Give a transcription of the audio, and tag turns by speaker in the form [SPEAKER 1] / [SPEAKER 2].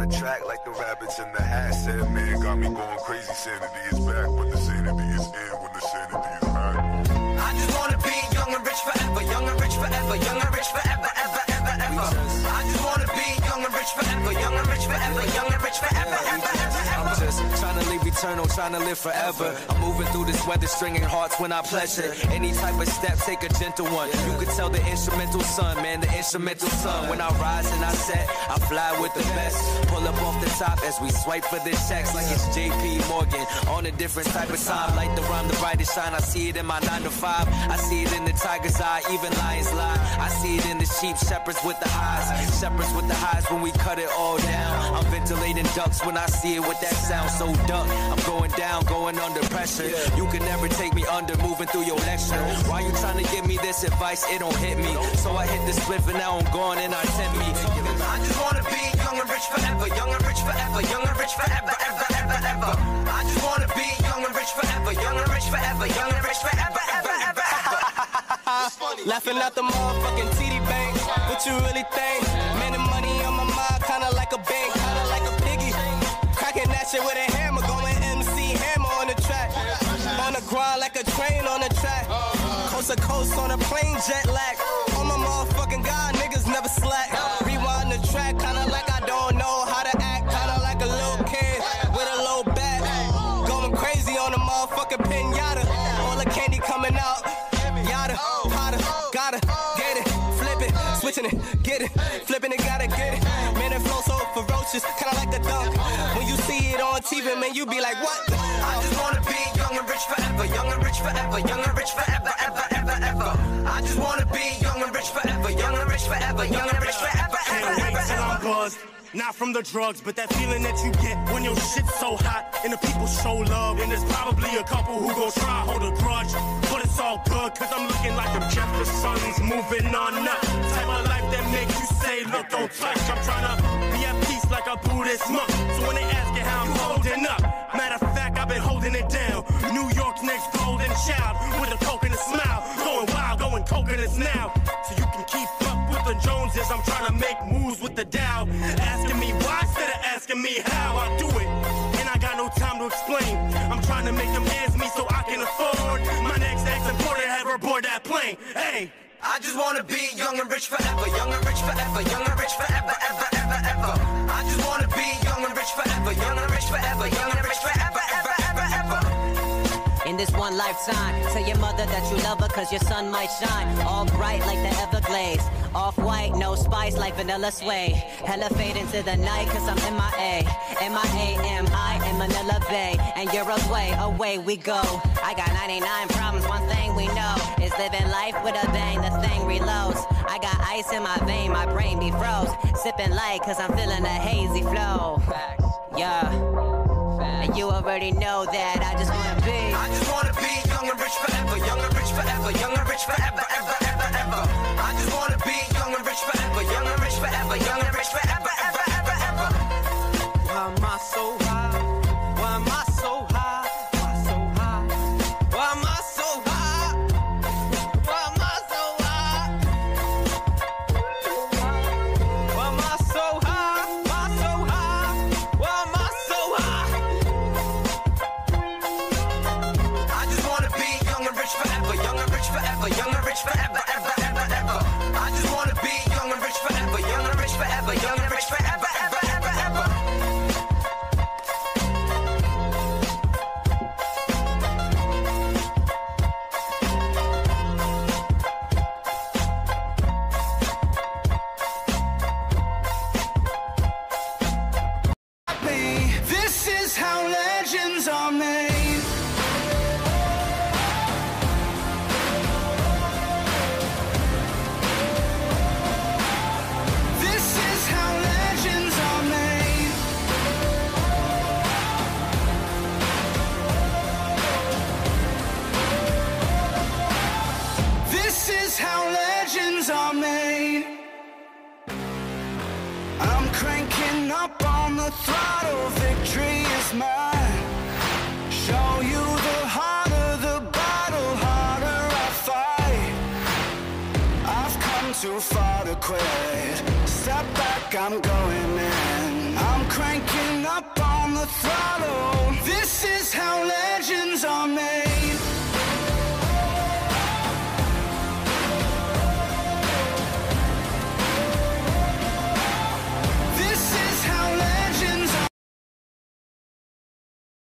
[SPEAKER 1] the track like the rabbits in the hat. Said man got me going crazy. Sanity is back, but the sanity is in when the sanity is back.
[SPEAKER 2] I just wanna be young and rich forever, young and rich forever, young and rich forever, ever, ever, ever. I just wanna be young and rich forever, young and rich forever, young and rich forever, ever, ever, ever.
[SPEAKER 3] I'm just trying to live eternal, trying to live forever. I'm moving through this weather, stringing hearts when I pleasure. Any type of step, take a gentle one. You can tell the instrumental son, man, the instrumental son. When I rise and I set, I fly with the best. Pull up off the top as we swipe for the checks like it's JP Morgan. On a different type of time, like the rhyme, the brightest shine. I see it in my 9 to 5. I see it in the tiger's eye, even lions lie. I see it in the sheep, shepherds with the highs. Shepherds with the highs when we cut it all down. I'm ventilating ducks when I see it with that sound so duck. I'm going down, going under pressure. You can never take me under, moving through your lecture. Why you trying to give me this advice? It don't hit me. So I hit the spliff and now I'm gone and I tempt me.
[SPEAKER 2] I just wanna be young and rich forever, young and rich forever, young and rich forever, ever, ever, ever. I just wanna be young and rich forever, young and rich forever, young and rich forever, ever, ever, ever.
[SPEAKER 4] Laughing at the motherfucking TD Bank. What you really think? Man, the money on my mind, kinda like a bank, kinda like a piggy. Cracking that shit with a hammer, going MC Hammer on the track. On the grind like a train on the track. Coast to coast on a plane, jet lag. On my motherfucking God, niggas never slack. Rewind the track, kinda like I don't know how to act. Kinda like a little kid with a low back. Going crazy on the motherfucking pinata. All the candy coming out. Yada, hotter, gotta get it. Flip it, switching it, get it. Flipping it, gotta get it. Man, it flow so ferocious, kinda like a dunk. When you see it on TV, man, you be like, what?
[SPEAKER 2] I just wanna be young and rich forever, young and rich forever, young and rich forever, ever, ever, ever. I just wanna be young and rich forever, young and rich forever, young and rich forever, ever, ever,
[SPEAKER 5] Till I'm buzzed. Not from the drugs, but that feeling that you get when your shit's so hot and the people show love. And there's probably a couple who gon' try hold a grudge, but it's all good, cause I'm looking like them Jeffersons, moving on up. Type of life that makes you say, look, don't touch. I'm tryna be at peace like a Buddhist monk. So when they ask you how I'm holding up, matter of fact, I've been holding it down. New York's next golden child with a coconut smile. Going wild, going coconuts now. So you can keep up with the Joneses. I'm trying to make moves with the Dow. Asking me why instead of asking me how I do it. And I got no time to explain. I'm trying to make them ends me so I can afford my next ex-importer, have her board that plane. Hey,
[SPEAKER 2] I just wanna be young and rich forever, young and rich forever, young and rich forever, ever, ever, ever. I just wanna be young and rich forever, young and rich forever, young and rich forever, ever, ever, ever.
[SPEAKER 6] In this one lifetime, tell your mother that you love her cause your sun might shine. All bright like the Everglades. Off-white, no spice like vanilla sway. Hella fade into the night cause I'm MIA. M-I-A-M-I in Manila Bay. And Euro's way, away we go. I got 99 problems, one thing we know is living life with a bang, the thing reloads. I got ice in my vein, my brain be froze. Sipping light cause I'm feeling a hazy flow. Yeah. And you already know that I just wanna be
[SPEAKER 2] young and rich forever, young and rich forever, young and rich forever, ever, ever, ever. I just wanna be young and rich forever, young and rich forever, young and rich forever, ever, ever, ever.
[SPEAKER 4] Why am I so high? Why am I so high? Why so high? Why am I so high? Why am I so high? Why am I so high? Why so high? Why am I so high?
[SPEAKER 2] I just wanna be young and rich forever, young and rich forever, young and rich forever, ever, ever, ever. I just wanna be young and rich forever, young and rich forever, young and rich forever, ever, ever, ever.
[SPEAKER 7] This is how legends are made. This is how legends are made. This is how legends are made. I'm cranking up on the throttle, victory is mine. Show you the harder the battle, harder I fight. I've come too far to quit. Step back, I'm going in. I'm cranking up on the throttle. This is how legends are made.